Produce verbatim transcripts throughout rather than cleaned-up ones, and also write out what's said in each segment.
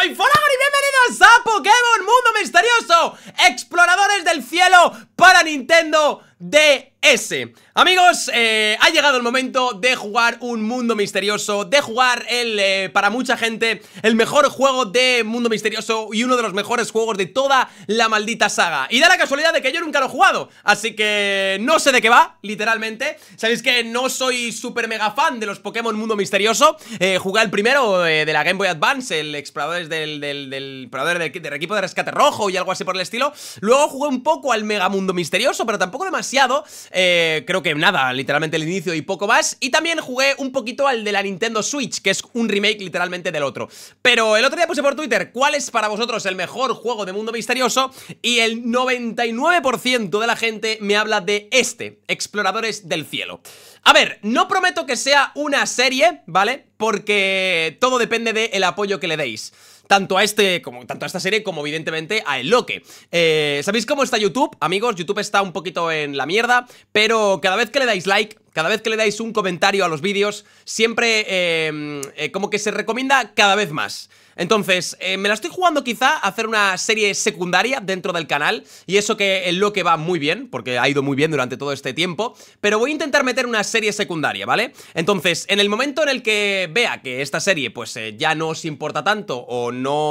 soy Folagor y bienvenidos a Pokémon Mundo Misterioso, Exploradores del Cielo para Nintendo D S. Amigos, eh, ha llegado el momento de jugar un mundo misterioso, de jugar el, eh, para mucha gente, el mejor juego de mundo misterioso y uno de los mejores juegos de toda la maldita saga. Y da la casualidad de que yo nunca lo he jugado, así que no sé de qué va, literalmente. Sabéis que no soy súper mega fan de los Pokémon Mundo Misterioso. eh, Jugué el primero eh, de la Game Boy Advance, el Exploradores del, del, del Explorador del, del equipo de rescate rojo y algo así por el estilo. Luego jugué un poco al Mega Mundo Misterioso, pero tampoco demasiado. eh, Creo que nada, literalmente el inicio y poco más. Y también jugué un poquito al de la Nintendo Switch, que es un remake literalmente del otro. Pero el otro día puse por Twitter cuál es para vosotros el mejor juego de mundo misterioso, y el noventa y nueve por ciento de la gente me habla de este, Exploradores del Cielo. A ver, no prometo que sea una serie, ¿vale? Porque todo depende del apoyo que le deis. Tanto a este, como tanto a esta serie como evidentemente a El Loque. eh, ¿Sabéis cómo está YouTube? Amigos, YouTube está un poquito en la mierda, pero cada vez que le dais like, cada vez que le dais un comentario a los vídeos, siempre eh, eh, como que se recomienda cada vez más. Entonces, eh, me la estoy jugando quizá a hacer una serie secundaria dentro del canal. Y eso que El Loque va muy bien, porque ha ido muy bien durante todo este tiempo. Pero voy a intentar meter una serie secundaria, ¿vale? Entonces, en el momento en el que vea que esta serie pues eh, ya no os importa tanto o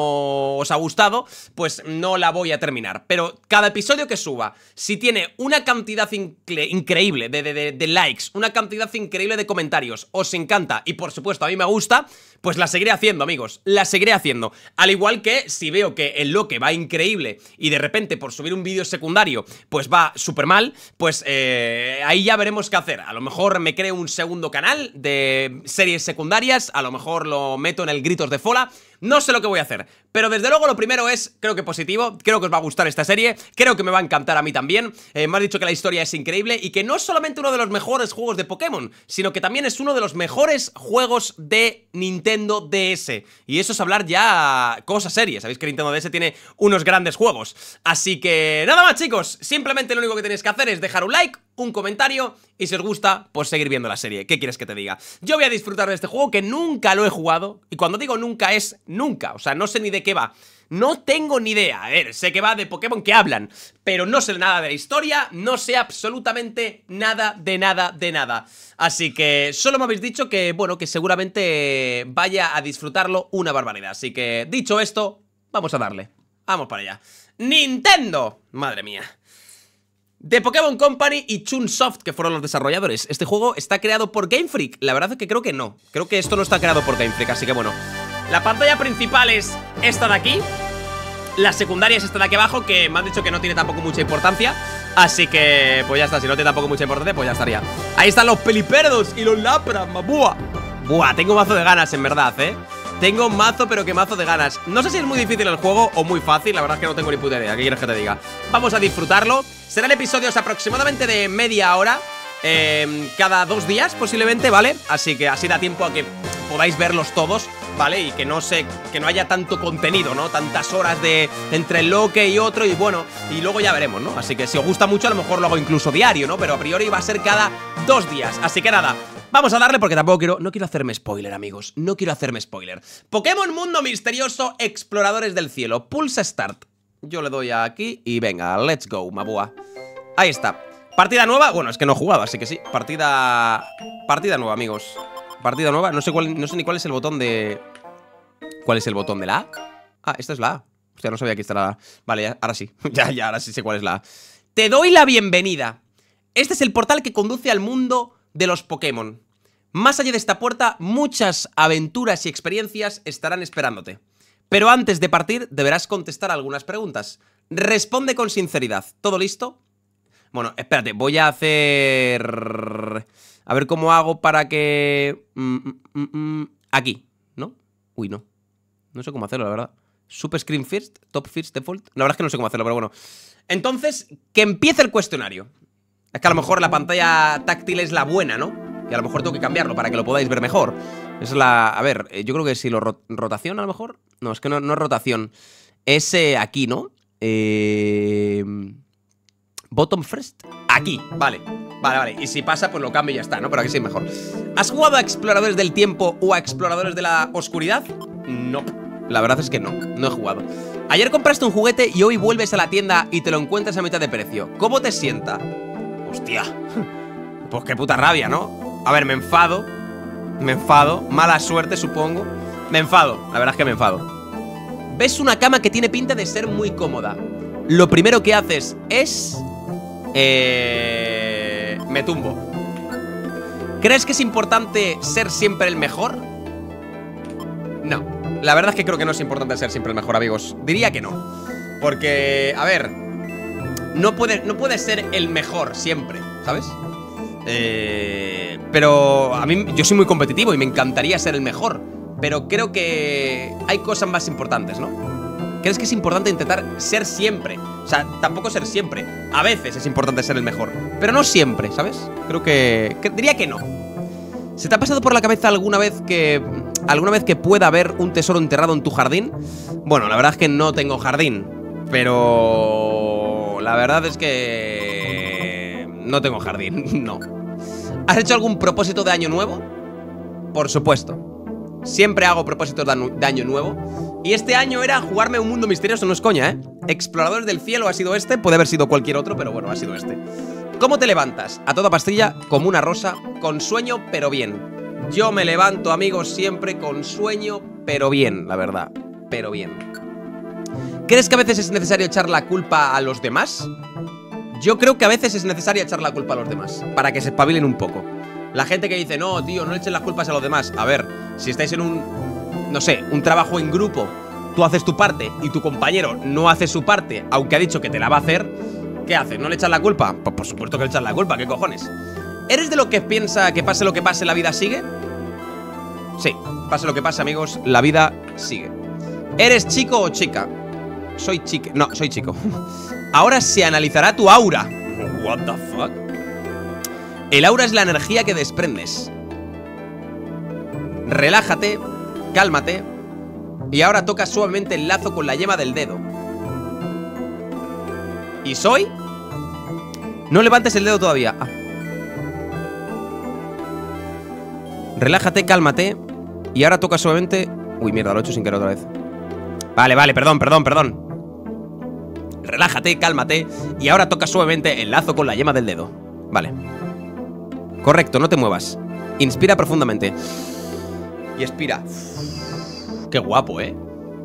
no os ha gustado, pues no la voy a terminar. Pero cada episodio que suba, si tiene una cantidad incre increíble de, de, de, de likes, una cantidad increíble de comentarios, os encanta y por supuesto a mí me gusta, pues la seguiré haciendo, amigos, la seguiré haciendo. Al igual que si veo que El Loque va increíble y de repente por subir un vídeo secundario pues va súper mal, pues eh, ahí ya veremos qué hacer. A lo mejor me creo un segundo canal de series secundarias, a lo mejor lo meto en el Gritos de Fola. No sé lo que voy a hacer, pero desde luego lo primero es, creo que positivo, creo que os va a gustar esta serie, creo que me va a encantar a mí también. eh, Me has dicho que la historia es increíble y que no es solamente uno de los mejores juegos de Pokémon, sino que también es uno de los mejores juegos de Nintendo D S. Y eso es hablar ya cosas serias, sabéis que Nintendo D S tiene unos grandes juegos. Así que nada más, chicos, simplemente lo único que tenéis que hacer es dejar un like, un comentario y si os gusta, pues seguir viendo la serie. ¿Qué quieres que te diga? Yo voy a disfrutar de este juego que nunca lo he jugado, y cuando digo nunca es nunca, o sea, no sé ni de qué va. No tengo ni idea, a ver, sé que va de Pokémon que hablan, pero no sé nada de la historia, no sé absolutamente nada de nada de nada. Así que solo me habéis dicho que, bueno, que seguramente vaya a disfrutarlo una barbaridad. Así que, dicho esto, vamos a darle. Vamos para allá. ¡Nintendo! Madre mía. The Pokémon Company y Chunsoft, que fueron los desarrolladores. Este juego está creado por Game Freak. La verdad es que creo que no. Creo que esto no está creado por Game Freak, así que bueno. La pantalla principal es esta de aquí. La secundaria es esta de aquí abajo, que me han dicho que no tiene tampoco mucha importancia. Así que, pues ya está, si no tiene tampoco mucha importancia, pues ya estaría. Ahí están los Peliperdos y los Lapras, buah. Buah, tengo mazo de ganas, en verdad, eh Tengo mazo, pero que mazo de ganas. No sé si es muy difícil el juego o muy fácil, la verdad es que no tengo ni puta idea. ¿Qué quieres que te diga? Vamos a disfrutarlo. Serán episodios aproximadamente de media hora, eh, cada dos días posiblemente, ¿vale? Así que así da tiempo a que podáis verlos todos, ¿vale? Y que no se, que no haya tanto contenido, ¿no? Tantas horas de entre el Loque y otro, y bueno, y luego ya veremos, ¿no? Así que si os gusta mucho, a lo mejor lo hago incluso diario, ¿no? Pero a priori va a ser cada dos días. Así que nada, vamos a darle porque tampoco quiero... No quiero hacerme spoiler, amigos. No quiero hacerme spoiler. Pokémon Mundo Misterioso, Exploradores del Cielo. Pulsa Start. Yo le doy aquí y venga, let's go, mabúa. Ahí está. Partida nueva. Bueno, es que no he jugado, así que sí. Partida... Partida nueva, amigos. Partida nueva. No sé cuál, no sé ni cuál es el botón de... ¿Cuál es el botón de la A? Ah, esta es la A. Hostia, no sabía que esta era la A. Vale, ya, ahora sí. ya, ya, ahora sí sé cuál es la A. Te doy la bienvenida. Este es el portal que conduce al mundo de los Pokémon. Más allá de esta puerta, muchas aventuras y experiencias estarán esperándote. Pero antes de partir, deberás contestar algunas preguntas. Responde con sinceridad. ¿Todo listo? Bueno, espérate, voy a hacer... A ver cómo hago para que... Mm, mm, mm, mm. Aquí, ¿no? Uy, no. No sé cómo hacerlo, la verdad. Super Screen First, Top First, Default. La verdad es que no sé cómo hacerlo, pero bueno. Entonces, que empiece el cuestionario. Es que a lo mejor la pantalla táctil es la buena, ¿no? Y a lo mejor tengo que cambiarlo para que lo podáis ver mejor. Es la... A ver, yo creo que si lo... Ro ¿Rotación a lo mejor? No, es que no, no es rotación. Es eh, aquí, ¿no? Eh... Bottom first. Aquí, vale. Vale, vale. Y si pasa, pues lo cambio y ya está, ¿no? Pero aquí sí es mejor. ¿Has jugado a Exploradores del Tiempo o a Exploradores de la Oscuridad? No. La verdad es que no, no he jugado. Ayer compraste un juguete y hoy vuelves a la tienda y te lo encuentras a mitad de precio. ¿Cómo te sienta? Hostia. Pues qué puta rabia, ¿no? A ver, me enfado. Me enfado. Mala suerte, supongo. Me enfado, la verdad es que me enfado. Ves una cama que tiene pinta de ser muy cómoda. Lo primero que haces es... Eh... Me tumbo. ¿Crees que es importante ser siempre el mejor? No. La verdad es que creo que no es importante ser siempre el mejor, amigos. Diría que no. Porque, a ver, No puede, no puede ser el mejor siempre, ¿sabes? Eh, pero a mí, yo soy muy competitivo y me encantaría ser el mejor. Pero creo que hay cosas más importantes, ¿no? ¿Crees que es importante intentar ser siempre? O sea, tampoco ser siempre. A veces es importante ser el mejor, pero no siempre, ¿sabes? Creo que, que diría que no. ¿Se te ha pasado por la cabeza alguna vez que alguna vez que pueda haber un tesoro enterrado en tu jardín? Bueno, la verdad es que no tengo jardín, pero la verdad es que no tengo jardín, no. ¿Has hecho algún propósito de año nuevo? Por supuesto. Siempre hago propósitos de año nuevo. Y este año era jugarme un mundo misterioso, no es coña, ¿eh? Exploradores del cielo ha sido este, puede haber sido cualquier otro, pero bueno, ha sido este. ¿Cómo te levantas? A toda pastilla, como una rosa, con sueño, pero bien. Yo me levanto, amigos, siempre con sueño, pero bien, la verdad. Pero bien. ¿Crees que a veces es necesario echar la culpa a los demás? Yo creo que a veces es necesario echar la culpa a los demás, para que se espabilen un poco. La gente que dice, no, tío, no le eches las culpas a los demás. A ver, si estáis en un, no sé, un trabajo en grupo, tú haces tu parte y tu compañero no hace su parte, aunque ha dicho que te la va a hacer, ¿qué haces? ¿No le echas la culpa? Pues por supuesto que le echas la culpa, ¿qué cojones? ¿Eres de lo que piensa que pase lo que pase, la vida sigue? Sí, pase lo que pase, amigos, la vida sigue. ¿Eres chico o chica? Soy chica, no, soy chico. Ahora se analizará tu aura. What the fuck? El aura es la energía que desprendes. Relájate, cálmate. Y ahora toca suavemente el lazo con la yema del dedo. ¿Y soy? No levantes el dedo todavía. Ah. Relájate, cálmate. Y ahora toca suavemente... Uy, mierda, lo he hecho sin querer otra vez. Vale, vale, perdón, perdón, perdón. Relájate, cálmate. Y ahora toca suavemente el lazo con la yema del dedo. Vale. Correcto, no te muevas. Inspira profundamente. Y expira. Qué guapo, ¿eh?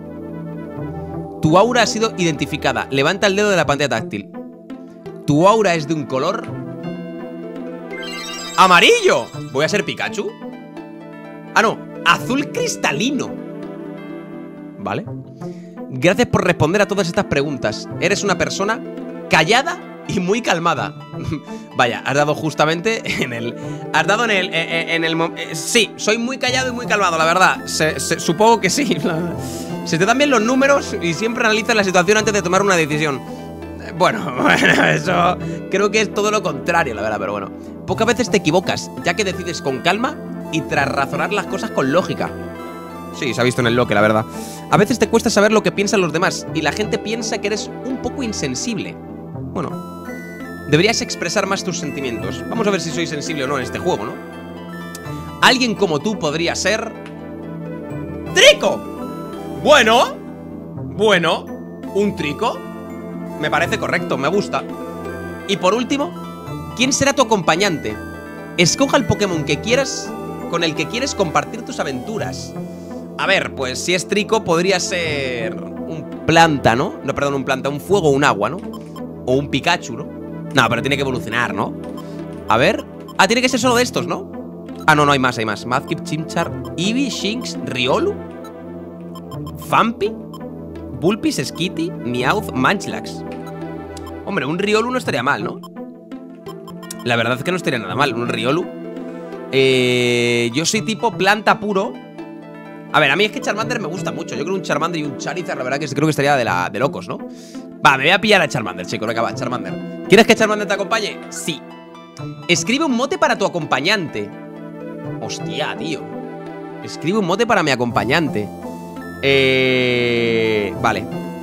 Tu aura ha sido identificada. Levanta el dedo de la pantalla táctil. Tu aura es de un color... ¡amarillo! ¿Voy a ser Pikachu? Ah, no. Azul cristalino. Vale. Gracias por responder a todas estas preguntas. Eres una persona callada y muy calmada. Vaya, has dado justamente en el... Has dado en el... En el, en el sí, soy muy callado y muy calmado, la verdad. se, se, Supongo que sí. Se te dan bien los números y siempre analizas la situación antes de tomar una decisión. Bueno, bueno, eso creo que es todo lo contrario, la verdad, pero bueno. Pocas veces te equivocas, ya que decides con calma y tras razonar las cosas con lógica. Sí, se ha visto en el loque, la verdad. A veces te cuesta saber lo que piensan los demás y la gente piensa que eres un poco insensible. Bueno, deberías expresar más tus sentimientos. Vamos a ver si soy sensible o no en este juego, ¿no? Alguien como tú podría ser... ¡Trico! Bueno, bueno, un trico. Me parece correcto, me gusta. Y por último, ¿quién será tu acompañante? Escoja el Pokémon que quieras, con el que quieres compartir tus aventuras. A ver, pues si es Trico podría ser un planta, ¿no? No, perdón, un planta, un fuego o un agua, ¿no? O un Pikachu, ¿no? No, pero tiene que evolucionar, ¿no? A ver... Ah, tiene que ser solo de estos, ¿no? Ah, no, no, hay más, hay más. Mudkip, Chimchar, Eevee, Shinx, Riolu, Fampi, Vulpix, Skitty, Meowth, Munchlax. Hombre, un Riolu no estaría mal, ¿no? La verdad es que no estaría nada mal, un Riolu. Eh, yo soy tipo planta puro. A ver, a mí es que Charmander me gusta mucho. Yo creo un Charmander y un Charizard, la verdad que creo que estaría de, la, de locos, ¿no? Va, me voy a pillar a Charmander, chicos, venga, va, Charmander. ¿Quieres que Charmander te acompañe? Sí. Escribe un mote para tu acompañante. Hostia, tío. Escribe un mote para mi acompañante. Eh... Vale.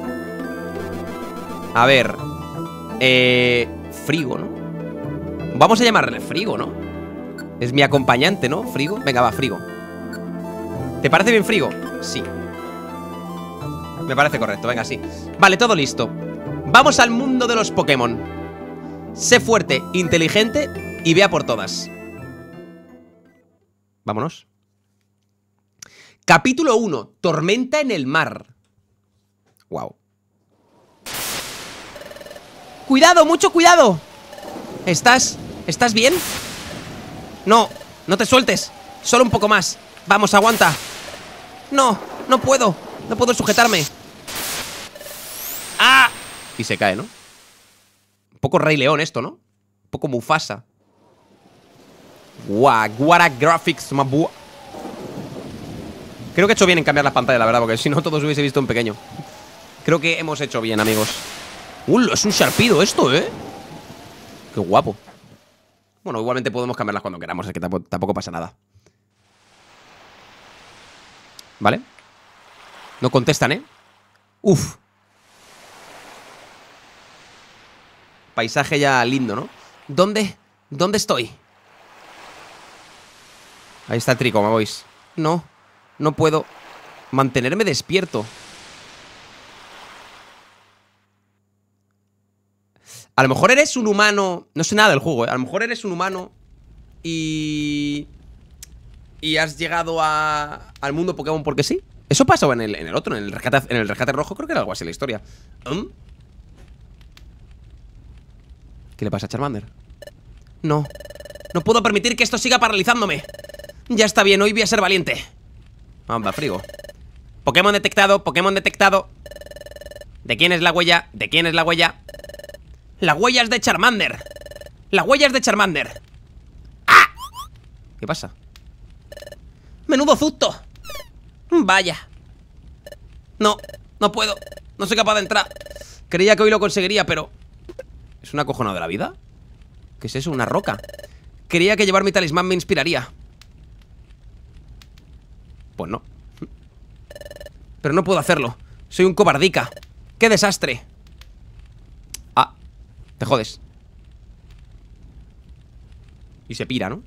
A ver. Eh... Frigo, ¿no? Vamos a llamarle Frigo, ¿no? Es mi acompañante, ¿no? Frigo. Venga, va, Frigo. ¿Te parece bien Frigo? Sí. Me parece correcto, venga, sí. Vale, todo listo. Vamos al mundo de los Pokémon. Sé fuerte, inteligente y vea por todas. Vámonos. Capítulo uno. Tormenta en el mar. Wow. ¡Cuidado! ¡Mucho cuidado! ¿Estás? ¿Estás bien? No, no te sueltes. Solo un poco más. Vamos, aguanta. No, no puedo. No puedo sujetarme. ¡Ah! Y se cae, ¿no? Un poco Rey León esto, ¿no? Un poco Mufasa. Guau, Guara Graphics, mabu. Creo que he hecho bien en cambiar la pantalla, la verdad, porque si no todos hubiese visto en pequeño. Creo que hemos hecho bien, amigos. ¡Uh! Es un Sharpedo esto, ¿eh? Qué guapo. Bueno, igualmente podemos cambiarlas cuando queramos, es que tampoco, tampoco pasa nada. ¿Vale? No contestan, ¿eh? Uf. Paisaje ya lindo, ¿no? ¿Dónde? ¿Dónde estoy? Ahí está el Trico, me voy. No, no puedo mantenerme despierto. A lo mejor eres un humano. No sé nada del juego, ¿eh? A lo mejor eres un humano Y... Y has llegado a... al mundo Pokémon porque sí. Eso pasó en el, en el otro, en el, rescate, en el rescate rojo. Creo que era algo así la historia. ¿Mm? ¿Qué le pasa a Charmander? No, no puedo permitir que esto siga paralizándome. Ya está bien, hoy voy a ser valiente. Anda, frigo. Pokémon detectado, Pokémon detectado. ¿De quién es la huella? ¿De quién es la huella? La huella es de Charmander. La huella es de Charmander. ¡Ah! ¿Qué pasa? ¡Menudo susto! Vaya. No, no puedo. No soy capaz de entrar. Creía que hoy lo conseguiría, pero... ¿Es un acojonado de la vida? ¿Qué es eso? ¿Una roca? Creía que llevar mi talismán me inspiraría. Pues no. Pero no puedo hacerlo. Soy un cobardica. ¡Qué desastre! Ah, te jodes. Y se pira, ¿no?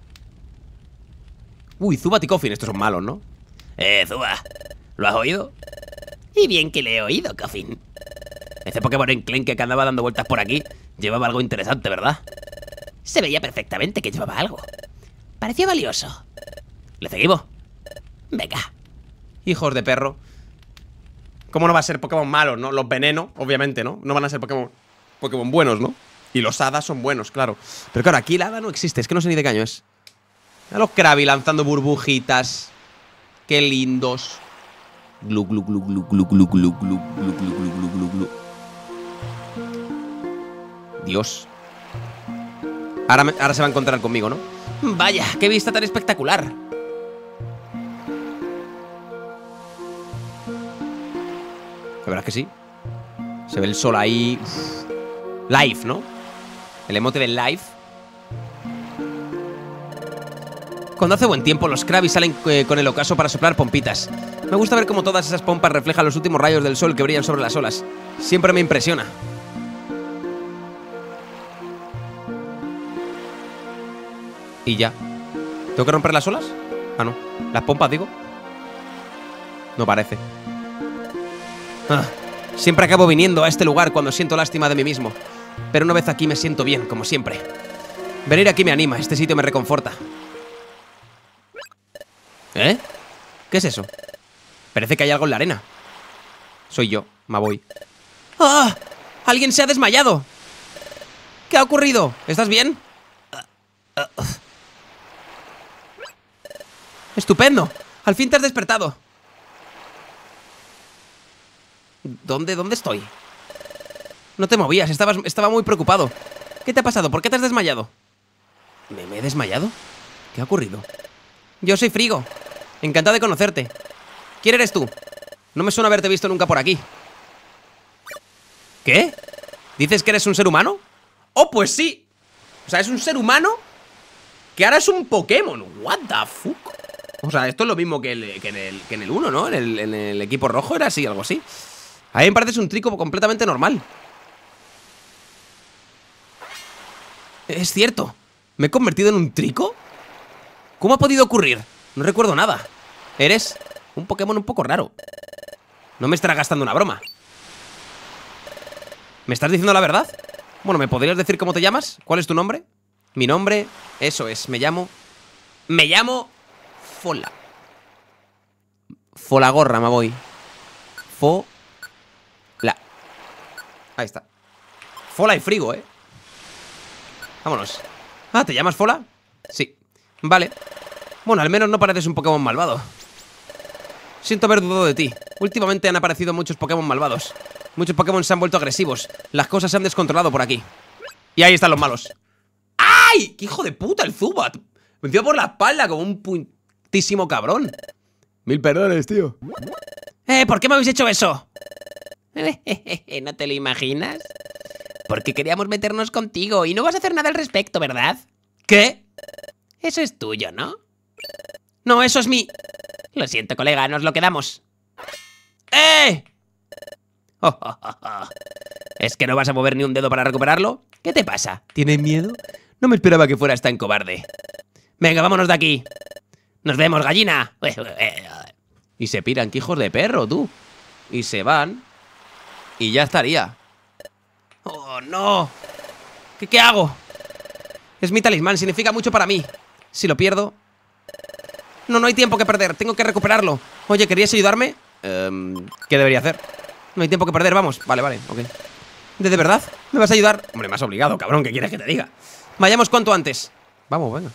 Uy, Zubat y Koffing, estos son malos, ¿no? Eh, Zubat, ¿lo has oído? Y bien que le he oído, Koffing. Ese Pokémon enclenque que andaba dando vueltas por aquí llevaba algo interesante, ¿verdad? Se veía perfectamente que llevaba algo. Parecía valioso. ¿Le seguimos? Venga. Hijos de perro. ¿Cómo no va a ser Pokémon malos, no? Los venenos, obviamente, ¿no? No van a ser Pokémon Pokémon buenos, ¿no? Y los hadas son buenos, claro. Pero claro, aquí el hada no existe, es que no sé ni de qué año es. A los Krabby lanzando burbujitas. Qué lindos. Glu, glu, glu, glu, glu, glu, glu, glu, glu, glu, glu, glu, glu, glu. Dios. Ahora, me, ahora se va a encontrar conmigo, ¿no? Vaya, qué vista tan espectacular. La verdad es que sí. Se ve el sol ahí. Uf. Live, ¿no? El emote del live. Cuando hace buen tiempo, los Krabby salen eh, con el ocaso para soplar pompitas. Me gusta ver cómo todas esas pompas reflejan los últimos rayos del sol que brillan sobre las olas. Siempre me impresiona. Y ya. ¿Tengo que romper las olas? Ah, no. ¿Las pompas, digo? No parece. Ah, siempre acabo viniendo a este lugar cuando siento lástima de mí mismo. Pero una vez aquí me siento bien, como siempre. Venir aquí me anima, este sitio me reconforta. ¿Eh? ¿Qué es eso? Parece que hay algo en la arena. Soy yo, me voy. ¡Ah! ¡Alguien se ha desmayado! ¿Qué ha ocurrido? ¿Estás bien? ¡Estupendo! Al fin te has despertado. ¿Dónde? ¿Dónde estoy? No te movías, estabas, estaba muy preocupado. ¿Qué te ha pasado? ¿Por qué te has desmayado? ¿Me, me he desmayado? ¿Qué ha ocurrido? Yo soy Frigo. Encantado de conocerte. ¿Quién eres tú? No me suena haberte visto nunca por aquí. ¿Qué? ¿Dices que eres un ser humano? ¡Oh, pues sí! O sea, es un ser humano que ahora es un Pokémon. What the fuck. O sea, esto es lo mismo que, el, que en el que en el uno, ¿no? En el, en el equipo rojo era así, algo así. A mí me parece un Trico completamente normal. Es cierto. ¿Me he convertido en un Trico? ¿Cómo ha podido ocurrir? No recuerdo nada. Eres un Pokémon un poco raro. No me estarás gastando una broma. ¿Me estás diciendo la verdad? Bueno, ¿me podrías decir cómo te llamas? ¿Cuál es tu nombre? Mi nombre, eso es, me llamo... Me llamo... Fola. Folagorra, me voy. Fo... La... Ahí está. Fola y frigo, ¿eh? Vámonos. Ah, ¿te llamas Fola? Sí. Vale. Bueno, al menos no pareces un Pokémon malvado. Siento haber dudado de ti. Últimamente han aparecido muchos Pokémon malvados. Muchos Pokémon se han vuelto agresivos. Las cosas se han descontrolado por aquí. Y ahí están los malos. ¡Ay! ¡Qué hijo de puta el Zubat! Me dio por la espalda como un putísimo cabrón. Mil perdones, tío. Eh, ¿por qué me habéis hecho eso? ¿No te lo imaginas? Porque queríamos meternos contigo y no vas a hacer nada al respecto, ¿verdad? ¿Qué? Eso es tuyo, ¿no? No, eso es mi... Lo siento, colega, nos lo quedamos. ¡Eh! Oh, oh, oh, oh. ¿Es que no vas a mover ni un dedo para recuperarlo? ¿Qué te pasa? ¿Tienes miedo? No me esperaba que fueras tan cobarde. Venga, vámonos de aquí. Nos vemos, gallina. Y se piran, que hijos de perro, tú. Y se van. Y ya estaría. ¡Oh, no! ¿Qué, qué hago? Es mi talismán, significa mucho para mí. Si lo pierdo... No, no hay tiempo que perder, tengo que recuperarlo. Oye, ¿querías ayudarme? Um, ¿Qué debería hacer? No hay tiempo que perder, vamos. Vale, vale, ok. ¿De, de verdad? ¿Me vas a ayudar? Hombre, me has obligado, cabrón, ¿qué quieres que te diga? Vayamos cuanto antes. Vamos, venga.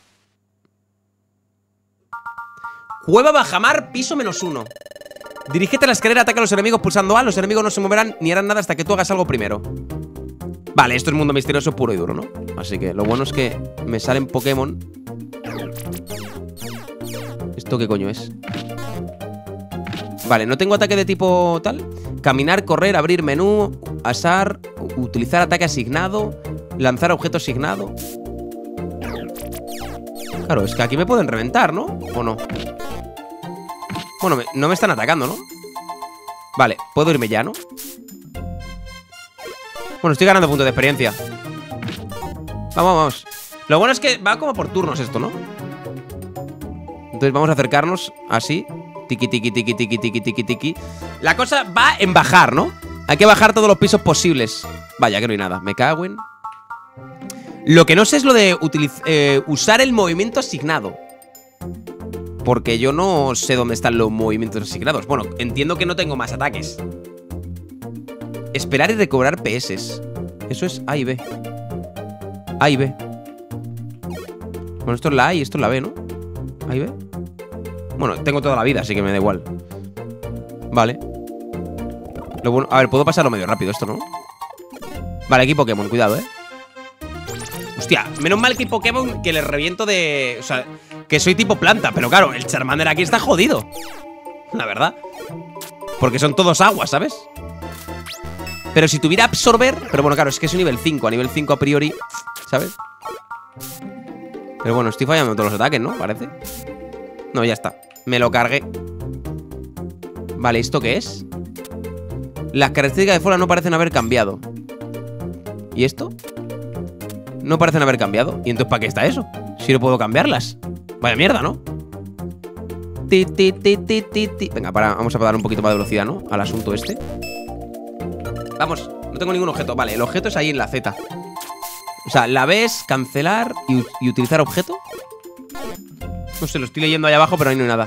Cueva Bajamar, piso menos uno. Dirígete a la escalera, ataca a los enemigos pulsando A. Los enemigos no se moverán ni harán nada hasta que tú hagas algo primero. Vale, esto es mundo misterioso puro y duro, ¿no? Así que lo bueno es que me salen Pokémon. ¿Esto qué coño es? Vale, no tengo ataque de tipo tal. Caminar, correr, abrir menú, asar, utilizar ataque asignado, lanzar objeto asignado. Claro, es que aquí me pueden reventar, ¿no? ¿O no? Bueno, me, no me están atacando, ¿no? Vale, puedo irme ya, ¿no? Bueno, estoy ganando puntos de experiencia. Vamos, vamos. Lo bueno es que va como por turnos esto, ¿no? Entonces vamos a acercarnos así. Tiki, tiki, tiki, tiki, tiki, tiki, tiki. La cosa va en bajar, ¿no? Hay que bajar todos los pisos posibles. Vaya, que no hay nada. Me cago en... Lo que no sé es lo de eh, usar el movimiento asignado. Porque yo no sé dónde están los movimientos asignados. Bueno, entiendo que no tengo más ataques. Esperar y recobrar P S. Eso es A y B. A y B. Bueno, esto es la A y esto es la B, ¿no? A y B. Bueno, tengo toda la vida, así que me da igual. Vale. Lo bueno... A ver, puedo pasarlo medio rápido esto, ¿no? Vale, aquí Pokémon, cuidado, ¿eh? Hostia, menos mal que Pokémon que le reviento de... O sea, que soy tipo planta. Pero claro, el Charmander aquí está jodido. La verdad. Porque son todos aguas, ¿sabes? Pero si tuviera absorber... Pero bueno, claro, es que es un nivel cinco. A nivel cinco a priori, ¿sabes? Pero bueno, estoy fallando en todos los ataques, ¿no? Parece. No, ya está. Me lo cargué. Vale, ¿esto qué es? Las características de Fola no parecen haber cambiado. ¿Y esto? No parecen haber cambiado. ¿Y entonces para qué está eso? Si no puedo cambiarlas. Vaya mierda, ¿no? Ti, ti, ti, ti, ti, ti. Venga, para, vamos a dar un poquito más de velocidad, ¿no? Al asunto este. Vamos, no tengo ningún objeto. Vale, el objeto es ahí en la Z. O sea, la B es cancelar y, y utilizar objeto. No sé, lo estoy leyendo ahí abajo, pero ahí no hay nada.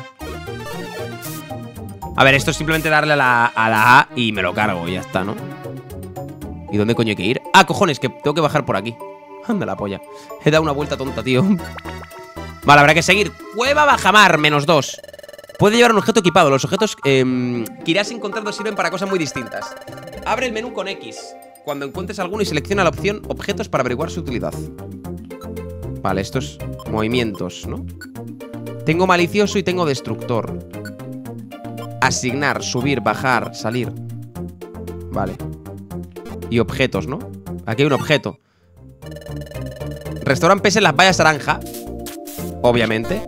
A ver, esto es simplemente darle a la, a la A y me lo cargo, y ya está, ¿no? ¿Y dónde coño hay que ir? Ah, cojones, que tengo que bajar por aquí. Anda la polla. He dado una vuelta tonta, tío. Vale, habrá que seguir. Cueva Bajamar, menos dos. Puede llevar un objeto equipado. Los objetos eh, que irás encontrando sirven para cosas muy distintas. Abre el menú con X cuando encuentres alguno y selecciona la opción objetos para averiguar su utilidad. Vale, estos movimientos, ¿no? Tengo malicioso y tengo destructor. Asignar, subir, bajar, salir. Vale. Y objetos, ¿no? Aquí hay un objeto. Restauran P S en las vallas naranja. Obviamente.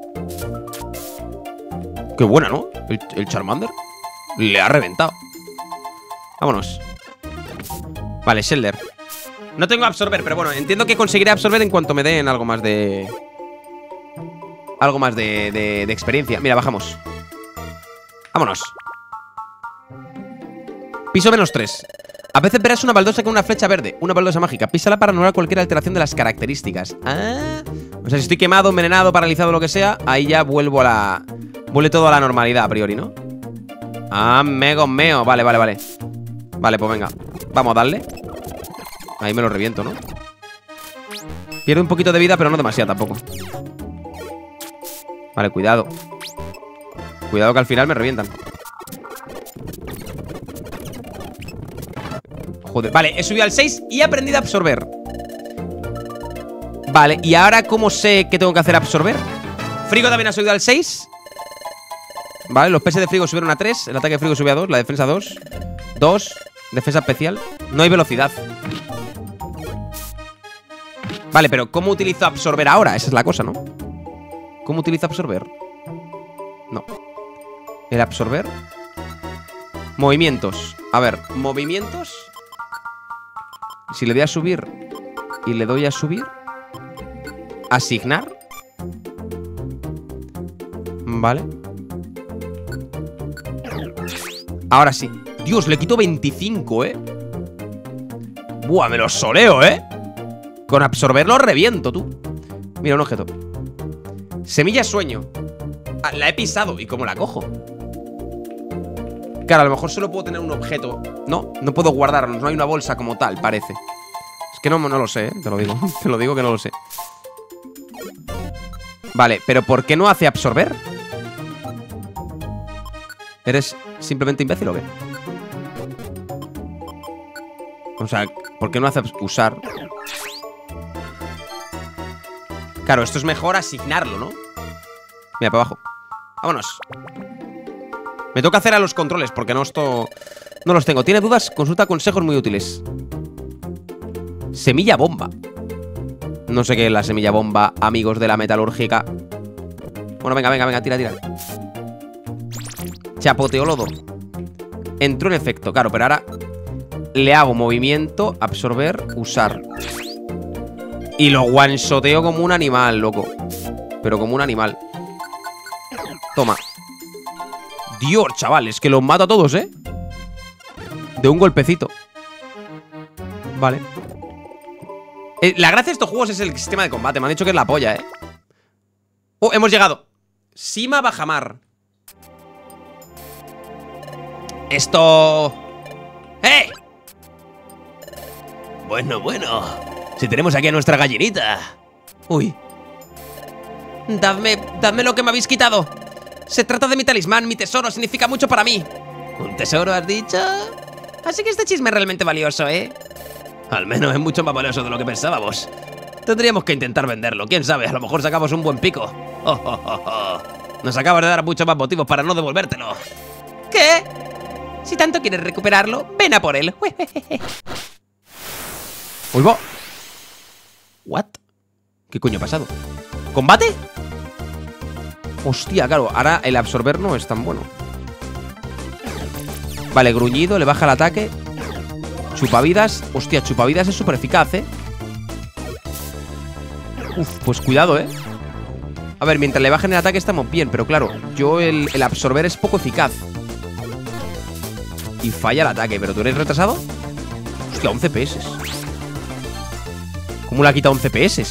Qué buena, ¿no? El, el Charmander le ha reventado. Vámonos. Vale, Shelder. No tengo absorber, pero bueno, entiendo que conseguiré absorber en cuanto me den algo más de... Algo más de, de, de experiencia. Mira, bajamos. Vámonos. Piso menos tres. A veces verás una baldosa con una flecha verde. Una baldosa mágica. Písala para anular cualquier alteración de las características. Ah. O sea, si estoy quemado, envenenado, paralizado, lo que sea, ahí ya vuelvo a la... Vuelve todo a la normalidad a priori, ¿no? Ah, mego meo. Vale, vale, vale. Vale, pues venga. Vamos a darle. Ahí me lo reviento, ¿no? Pierde un poquito de vida, pero no demasiado tampoco. Vale, cuidado. Cuidado que al final me revientan. Joder, vale, he subido al seis y he aprendido a absorber. Vale, ¿y ahora cómo sé que tengo que hacer absorber? Frigo también ha subido al seis. Vale, los P S de Frigo subieron a tres. El ataque de Frigo sube a dos, la defensa a dos. dos, defensa especial. No hay velocidad. Vale, pero ¿cómo utilizo absorber ahora? Esa es la cosa, ¿no? ¿Cómo utilizo absorber? No. El absorber. Movimientos. A ver, movimientos. Si le doy a subir y le doy a subir. Asignar. Vale. Ahora sí. Dios, le quito veinticinco, ¿eh? Buah, me lo soleo, ¿eh? Con absorber lo reviento, tú. Mira, un objeto. Semilla sueño. Ah, la he pisado. ¿Y cómo la cojo? Claro, a lo mejor solo puedo tener un objeto. No, no puedo guardarlo. No hay una bolsa como tal, parece. Es que no, no lo sé, ¿eh? Te lo digo. Te lo digo que no lo sé. Vale, pero ¿por qué no hace absorber? ¿Eres simplemente imbécil o qué? O sea, ¿por qué no hace usar? Claro, esto es mejor asignarlo, ¿no? Mira, para abajo. Vámonos. Me toca hacer a los controles porque no esto... No los tengo. ¿Tiene dudas? Consulta consejos muy útiles. Semilla bomba. No sé qué es la semilla bomba, amigos de la metalúrgica. Bueno, venga, venga, venga, tira, tira. Chapoteólodo. Entró en efecto, claro, pero ahora le hago movimiento, absorber, usar. Y lo one-shoteo como un animal, loco. Pero como un animal. Toma. Dios, chaval, es que los mato a todos, ¿eh? De un golpecito. Vale. eh, La gracia de estos juegos es el sistema de combate. Me han dicho que es la polla, ¿eh? Oh, hemos llegado. Sima Bajamar. Esto... ¡Eh! Bueno, bueno. Si tenemos aquí a nuestra gallinita. Uy. Dadme, dadme lo que me habéis quitado. Se trata de mi talismán, mi tesoro, significa mucho para mí. ¿Un tesoro has dicho? Así que este chisme es realmente valioso, ¿eh? Al menos es mucho más valioso de lo que pensábamos. Tendríamos que intentar venderlo, quién sabe, a lo mejor sacamos un buen pico. Oh, oh, oh, oh. Nos acabas de dar muchos más motivos para no devolvértelo. ¿Qué? Si tanto quieres recuperarlo, ven a por él. Uy, va. ¿What? ¿Qué coño ha pasado? ¿Combate? Hostia, claro, ahora el absorber no es tan bueno. Vale, gruñido, le baja el ataque. Chupavidas. Hostia, chupavidas es súper eficaz, ¿eh? Uf, pues cuidado, ¿eh? A ver, mientras le bajen el ataque estamos bien. Pero claro, yo el, el absorber es poco eficaz. Y falla el ataque, ¿pero tú eres retrasado? Hostia, once P S. ¿Cómo le ha quitado once P S?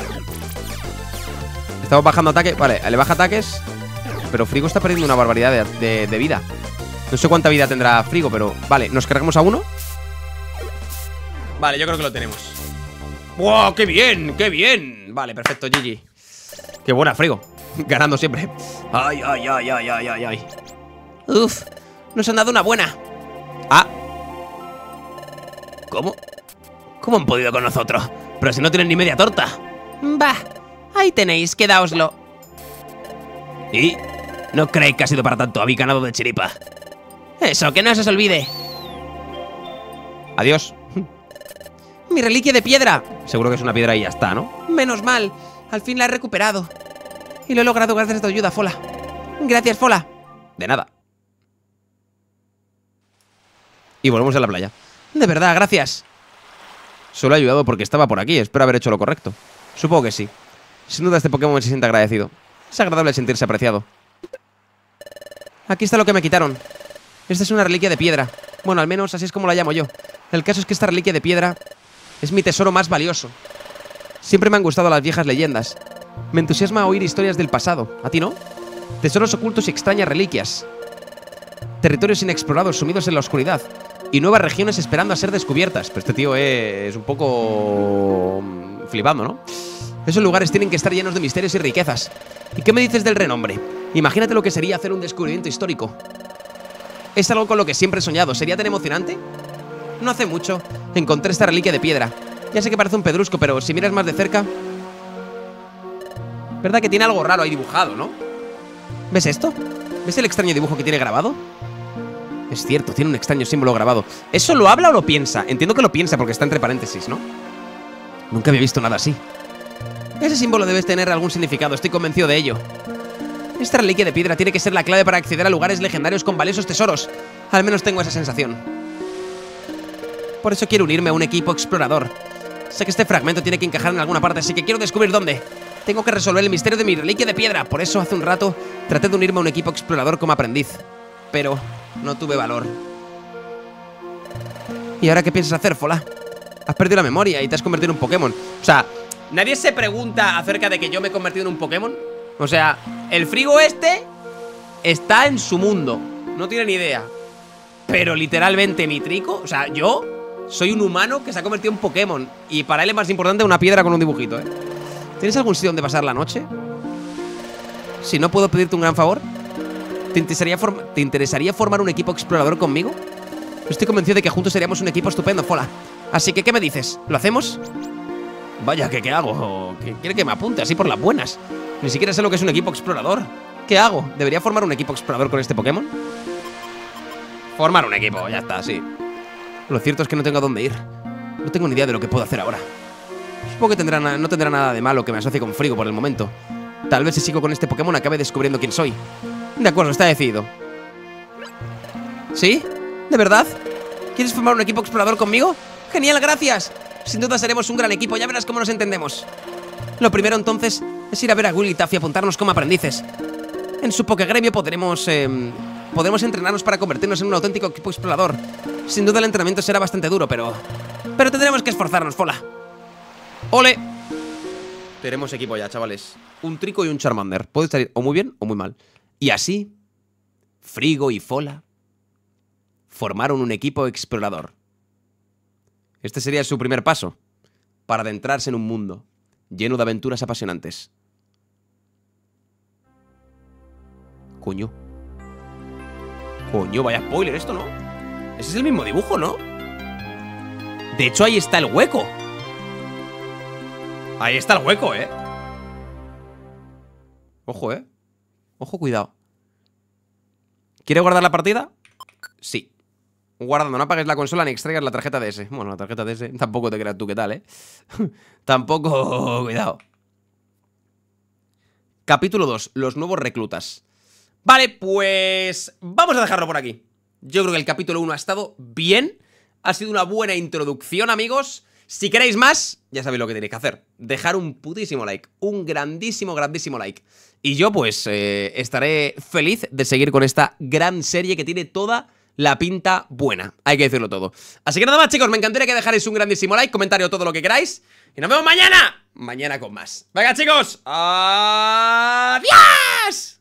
Estamos bajando ataque. Vale, le baja ataques. Pero Frigo está perdiendo una barbaridad de, de, de vida. No sé cuánta vida tendrá Frigo, pero... Vale, ¿nos cargamos a uno? Vale, yo creo que lo tenemos. ¡Wow! ¡Qué bien! ¡Qué bien! Vale, perfecto, G G. ¡Qué buena, Frigo! Ganando siempre. ¡Ay, ay, ay, ay, ay, ay, ay! Uf, nos han dado una buena. Ah. ¿Cómo? ¿Cómo han podido con nosotros? Pero si no tienen ni media torta. Bah, ahí tenéis, quedaoslo. ¿Y? ¿No creéis que ha sido para tanto? Habéis ganado de chiripa. Eso, que no se os olvide. Adiós. Mi reliquia de piedra. Seguro que es una piedra y ya está, ¿no? Menos mal, al fin la he recuperado. Y lo he logrado gracias a tu ayuda, Fola. Gracias, Fola. De nada. Y volvemos a la playa. De verdad, gracias. Solo he ayudado porque estaba por aquí. Espero haber hecho lo correcto. Supongo que sí. Sin duda este Pokémon se siente agradecido. Es agradable sentirse apreciado. Aquí está lo que me quitaron. Esta es una reliquia de piedra. Bueno, al menos así es como la llamo yo. El caso es que esta reliquia de piedra es mi tesoro más valioso. Siempre me han gustado las viejas leyendas. Me entusiasma oír historias del pasado. ¿A ti no? Tesoros ocultos y extrañas reliquias. Territorios inexplorados sumidos en la oscuridad. Y nuevas regiones esperando a ser descubiertas. Pero este tío es un poco... flipando, ¿no? Esos lugares tienen que estar llenos de misterios y riquezas. ¿Y qué me dices del renombre? Imagínate lo que sería hacer un descubrimiento histórico. Es algo con lo que siempre he soñado. ¿Sería tan emocionante? No hace mucho encontré esta reliquia de piedra. Ya sé que parece un pedrusco, pero si miras más de cerca... ¿Verdad que tiene algo raro ahí dibujado, no? ¿Ves esto? ¿Ves el extraño dibujo que tiene grabado? Es cierto, tiene un extraño símbolo grabado. ¿Eso lo habla o lo piensa? Entiendo que lo piensa porque está entre paréntesis, ¿no? Nunca había visto nada así. Ese símbolo debe tener algún significado, estoy convencido de ello. Esta reliquia de piedra tiene que ser la clave para acceder a lugares legendarios con valiosos tesoros. Al menos tengo esa sensación. Por eso quiero unirme a un equipo explorador. Sé que este fragmento tiene que encajar en alguna parte, así que quiero descubrir dónde. Tengo que resolver el misterio de mi reliquia de piedra. Por eso hace un rato traté de unirme a un equipo explorador como aprendiz. Pero no tuve valor. ¿Y ahora qué piensas hacer, Fola? Has perdido la memoria y te has convertido en un Pokémon. O sea, nadie se pregunta acerca de que yo me he convertido en un Pokémon. O sea, el frigo este está en su mundo. No tiene ni idea. Pero literalmente mi trico, o sea, yo soy un humano que se ha convertido en Pokémon. Y para él es más importante una piedra con un dibujito, ¿eh? ¿Tienes algún sitio donde pasar la noche? Si no, ¿puedo pedirte un gran favor? ¿Te interesaría, ¿Te interesaría formar un equipo explorador conmigo? Estoy convencido de que juntos seríamos un equipo estupendo, Fola. Así que, ¿qué me dices? ¿Lo hacemos? Vaya, ¿qué, qué hago? ¿Qué quiere que me apunte así por las buenas? Ni siquiera sé lo que es un equipo explorador. ¿Qué hago? ¿Debería formar un equipo explorador con este Pokémon? Formar un equipo, ya está, sí. Lo cierto es que no tengo a dónde ir. No tengo ni idea de lo que puedo hacer ahora. Supongo que tendrá, no tendrá nada de malo que me asocie con Frigo por el momento. Tal vez si sigo con este Pokémon acabe descubriendo quién soy. De acuerdo, está decidido. ¿Sí? ¿De verdad? ¿Quieres formar un equipo explorador conmigo? ¡Genial, gracias! Sin duda seremos un gran equipo, ya verás cómo nos entendemos. Lo primero entonces es ir a ver a Will y Taff y apuntarnos como aprendices. En su Pokégremio podremos... Eh, podremos entrenarnos para convertirnos en un auténtico equipo explorador. Sin duda el entrenamiento será bastante duro, pero... Pero tendremos que esforzarnos, Fola. ¡Ole! Tenemos equipo ya, chavales. Un Trico y un Charmander. Puede salir o muy bien o muy mal. Y así, Frigo y Fola formaron un equipo explorador. Este sería su primer paso para adentrarse en un mundo lleno de aventuras apasionantes. Coño. Coño, vaya spoiler esto, ¿no? Ese es el mismo dibujo, ¿no? De hecho, ahí está el hueco. Ahí está el hueco, ¿eh? Ojo, ¿eh? Ojo, cuidado. ¿Quiere guardar la partida? Sí. Guardando, no apagues la consola ni extraigas la tarjeta de ese. Bueno, la tarjeta de ese tampoco te creas tú qué tal, ¿eh? Tampoco... Cuidado. Capítulo dos. Los nuevos reclutas. Vale, pues... vamos a dejarlo por aquí. Yo creo que el capítulo uno ha estado bien. Ha sido una buena introducción, amigos. Si queréis más, ya sabéis lo que tenéis que hacer. Dejar un putísimo like. Un grandísimo, grandísimo like. Y yo, pues, eh, estaré feliz de seguir con esta gran serie que tiene toda la pinta buena. Hay que decirlo todo. Así que nada más, chicos, me encantaría que dejarais un grandísimo like, comentario, todo lo que queráis. Y nos vemos mañana. Mañana con más. Venga, chicos. ¡Adiós!